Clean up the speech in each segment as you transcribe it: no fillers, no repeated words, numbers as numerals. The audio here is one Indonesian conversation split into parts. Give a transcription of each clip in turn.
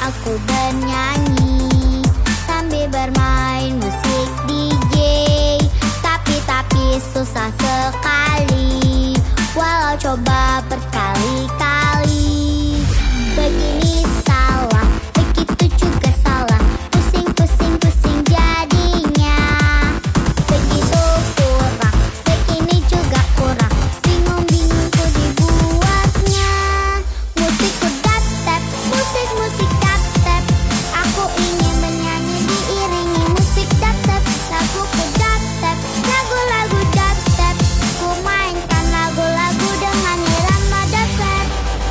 aku bernyanyi sambil bermain musik DJ. Tapi susah sekali, walau coba berkali-kali. Begini salah, begitu juga salah, pusing jadinya. Begitu kurang, begini juga kurang, bingung ku dibuatnya. Musikku dubstep, musik dubstep, aku ingin menyanyi diiringi musik dubstep. Laguku dubstep, lagu-lagu dubstep, ku mainkan lagu-lagu dengan irama dubstep.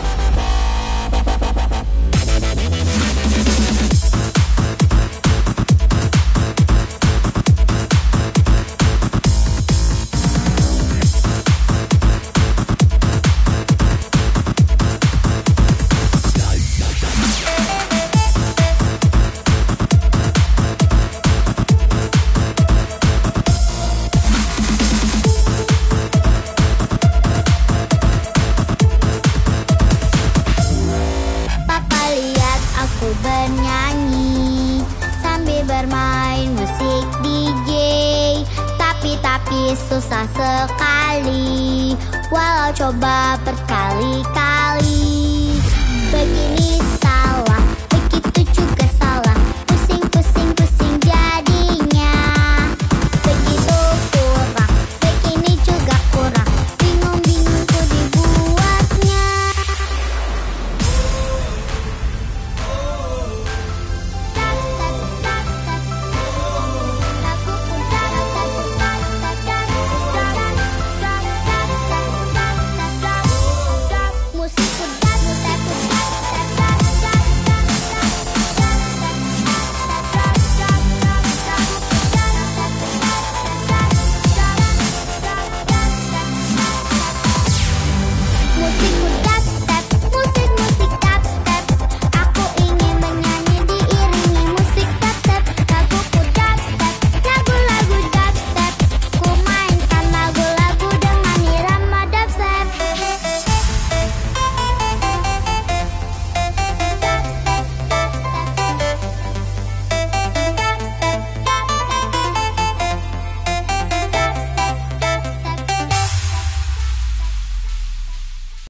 Papa lihat aku bernyanyi sambil bermain musik DJ. Tapi susah sekali, walau coba berkali-kali. Begini